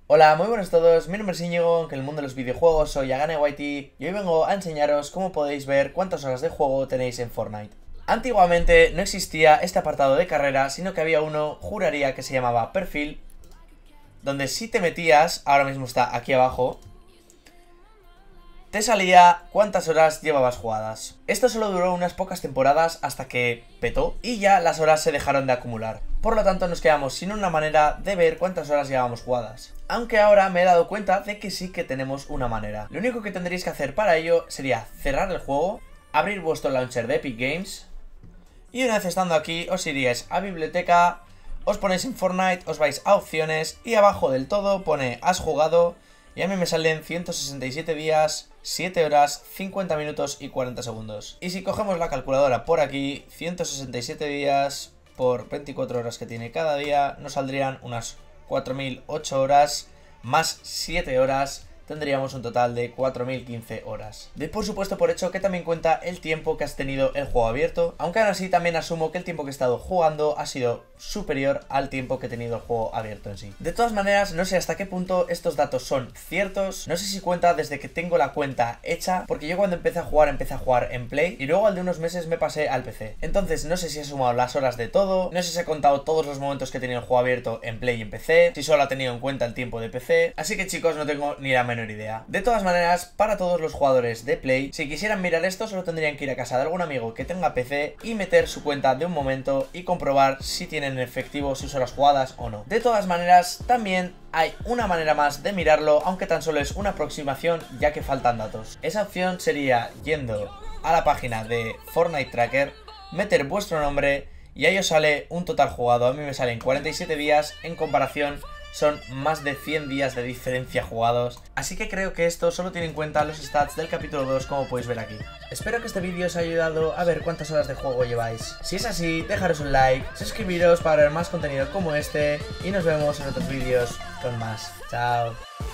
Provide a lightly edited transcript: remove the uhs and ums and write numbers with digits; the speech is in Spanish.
Hola, muy buenos a todos, mi nombre es Íñigo, aunque en el mundo de los videojuegos soy AganeYT y hoy vengo a enseñaros cómo podéis ver cuántas horas de juego tenéis en Fortnite. Antiguamente no existía este apartado de carrera, sino que había uno, juraría que se llamaba perfil, donde si te metías, ahora mismo está aquí abajo, te salía cuántas horas llevabas jugadas. Esto solo duró unas pocas temporadas hasta que petó y ya las horas se dejaron de acumular. Por lo tanto nos quedamos sin una manera de ver cuántas horas llevábamos jugadas. Aunque ahora me he dado cuenta de que sí que tenemos una manera. Lo único que tendréis que hacer para ello sería cerrar el juego, abrir vuestro launcher de Epic Games y una vez estando aquí os iríais a biblioteca, os ponéis en Fortnite, os vais a opciones y abajo del todo pone has jugado y a mí me salen 167 días, 7 horas, 50 minutos y 40 segundos. Y si cogemos la calculadora por aquí, 167 días por 24 horas que tiene cada día, nos saldrían unas 4008 horas más 7 horas. Tendríamos un total de 4015 horas. De por supuesto por hecho que también cuenta el tiempo que has tenido el juego abierto, aunque aún así también asumo que el tiempo que he estado jugando ha sido superior al tiempo que he tenido el juego abierto en sí. De todas maneras, no sé hasta qué punto estos datos son ciertos, no sé si cuenta desde que tengo la cuenta hecha, porque yo cuando empecé a jugar en Play y luego al de unos meses me pasé al PC. Entonces no sé si he sumado las horas de todo, no sé si he contado todos los momentos que he tenido el juego abierto en Play y en PC, si solo ha tenido en cuenta el tiempo de PC, así que chicos no tengo ni la menor idea. De todas maneras, para todos los jugadores de Play, si quisieran mirar esto solo tendrían que ir a casa de algún amigo que tenga PC y meter su cuenta de un momento y comprobar si tienen en efectivo sus horas jugadas o no. De todas maneras, también hay una manera más de mirarlo, aunque tan solo es una aproximación ya que faltan datos. Esa opción sería yendo a la página de Fortnite Tracker, meter vuestro nombre y ahí os sale un total jugado. A mí me salen 47 días, en comparación son más de 100 días de diferencia jugados, así que creo que esto solo tiene en cuenta los stats del capítulo 2 como podéis ver aquí. Espero que este vídeo os haya ayudado a ver cuántas horas de juego lleváis. Si es así, dejaros un like, suscribiros para ver más contenido como este y nos vemos en otros vídeos con más. Chao.